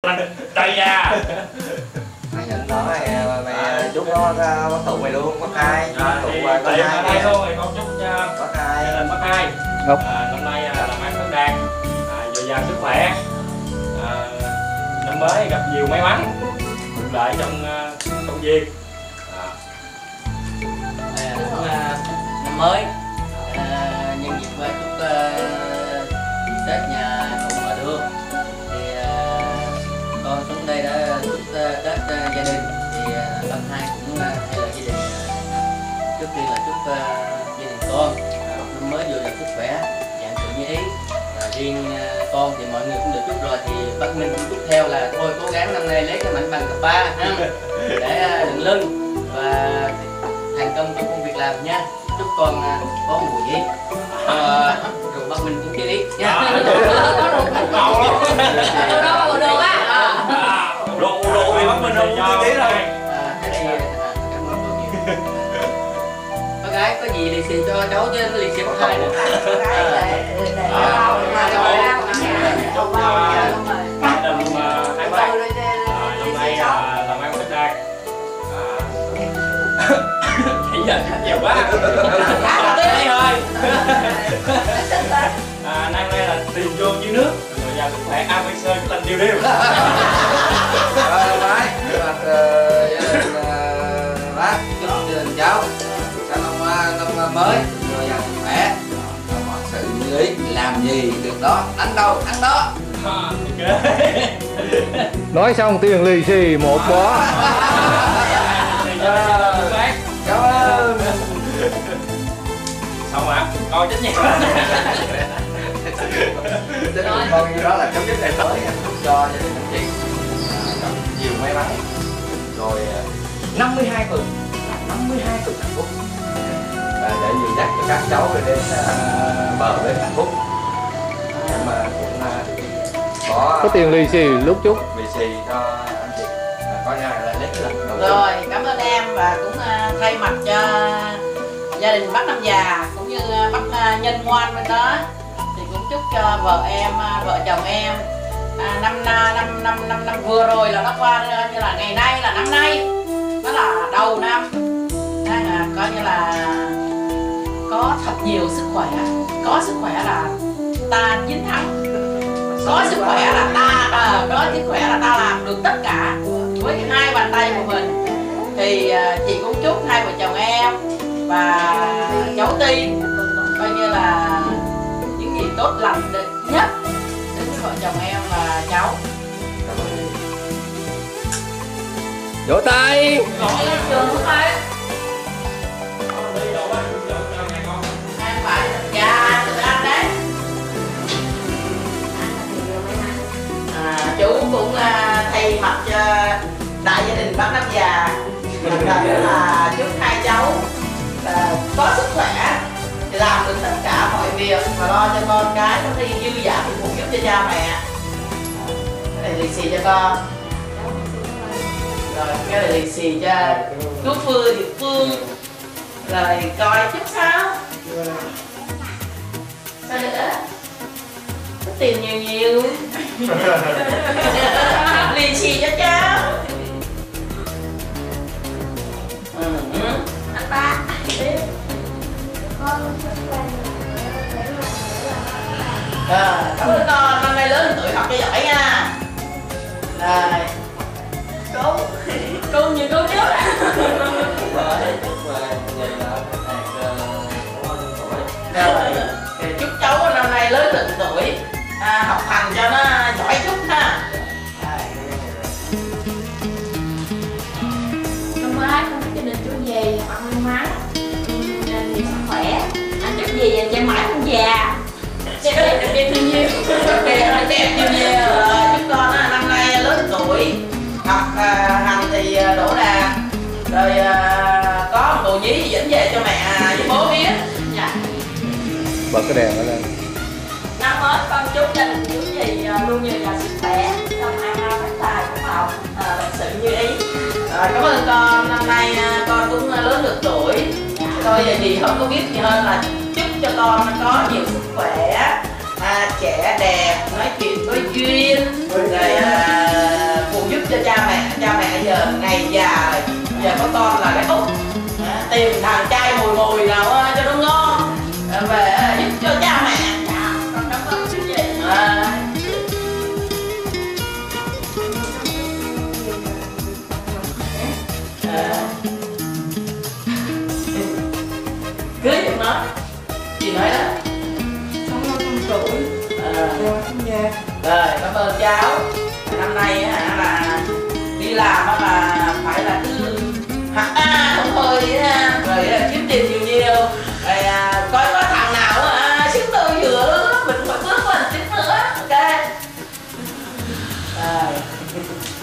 Đây nha. Mày nhận nói mày chúc nó tụ mày luôn, bác hai. Tụ Thì có tiện hai ở đây nè. luôn thì con chúc Bác hai. gia đình bác hai Ngọc. năm nay làm ăn phát đạt, dồi dào sức khỏe, năm mới gặp nhiều may mắn, thuận lợi trong công việc. Năm mới nhân dịp chúc Tết nhà cùng ở đường thì con xuống đây đã chúc Tết gia đình thì bác hai cũng thay lời gia đình trước tiên là chúc gia đình con năm mới dồi dào sức khỏe, dạng sự như ý. Và riêng con thì mọi người cũng được chúc rồi thì bác Minh cũng chúc theo là thôi cố gắng năm nay lấy cái mảnh bằng cấp 3 ha, để dựng lưng và thành công trong công việc làm nha. Chúc con có mùa gì rồi bác Minh cũng chơi ý nha. Đồ thì bác Minh không cho tí thôi. Cái này cảm ơn cô nhiều. Bác gái có gì lì xì cho cháu chứ nó lì xì bác hai nữa. Chúc gia đình hai bác năm nay làm ăn phát đạt. Chỉ giờ nhiều quá. Thấy thôi. Năm nay là tiền vô như nước, rồi giàu sức khỏe, ABC cái lành điều điều. Rồi bác, bác chúc gia đình cháu sang năm mới rồi giàu sức khỏe, mọi sự như ý, làm gì được đó, đánh đâu thắng đó. Ok. Nói xong tiền lì xì một bó. Cảm ơn. Xong ạ, coi chết nhạc. Con như đó là chấm dứt ngày mới, chúc cho gia đình anh chị gặp nhiều may mắn rồi 52 tuần hạnh phúc, và để dìu dắt cho các cháu về đến bờ bên hạnh phúc. Nhưng mà cũng Có tiền lì xì lúc chúc. lì xì cho anh chị, có nhà là lấy cái lần đầu tiên. Rồi, cảm ơn em và cũng thay mặt cho gia đình bác Năm Già cũng như bác Nhân Ngoan bên đó thì cũng chúc cho vợ em, vợ chồng em năm vừa rồi là nó qua như là ngày nay là năm nay nó là đầu năm, coi như là có thật nhiều sức khỏe, có sức khỏe là ta chiến thắng, có sức khỏe là có sức khỏe là ta làm được tất cả với hai bàn tay của mình. Thì chị cũng chúc hai vợ chồng em và cháu Tiên coi như là những gì tốt lành nhất đến với vợ chồng em và cháu. Vỗ tay. Em phải dạ tụi anh đấy. Chú cũng thay mặt cho đại gia đình bác Năm Già là chúc hai cháu có sức khỏe để làm được tất cả mọi việc và lo cho con cái nó đi dư dả phục vụ giúp cho cha mẹ. Cái này lì xì cho con. Rồi cái này lì xì cho chú Phương, Diệp Phương. Rồi coi chút sao. Sao nữa? Có tiền nhiều nhiều. Lì xì cho cháu. Anh ba. Cảm ơn con, năm nay lớn tuổi học cho giỏi nha. Rồi. Cô nhiều cô trước. Rồi, chúc cháu năm nay lớn được tuổi, học hành cho nó giỏi chút ha. Năm mới con chúc gia đình chú gì ăn may mắn, nhiều sức khỏe. Anh chúc gì dành cho mãi không già, đẹp nhiều nhiều, đẹp nhiều nhiều. Chúc con năm nay lớn tuổi, học hành thì đỗ đạt, rồi có một đồ nhí dẫn về cho mẹ với bố biết. Dạ. Bật cái đèn lên. Năm mới con chúc gia đình chú gì luôn nhiều là sức khỏe, tâm an phát tài phúc lộc, sự như ý. Cảm ơn con, năm nay con cũng lớn được tuổi. Thôi giờ gì không có biết gì hơn là chúc cho con có nhiều sức khỏe, trẻ đẹp, nói chuyện có duyên, rồi giờ có con là cái út tìm thằng trai mùi nào cho nó ngon về giúp cho cha mẹ. Dạ con cảm ơn chú gì. Cưới giùm nó. Chị nói đó. Không tuổi. Rồi cảm ơn cháu. Năm nay là đi làm là phải là cứ học không thôi rồi kiếm tiền nhiều rồi coi có thằng nào xứng đôi giữa mình phải bước qua một chút nữa. Ok. Rồi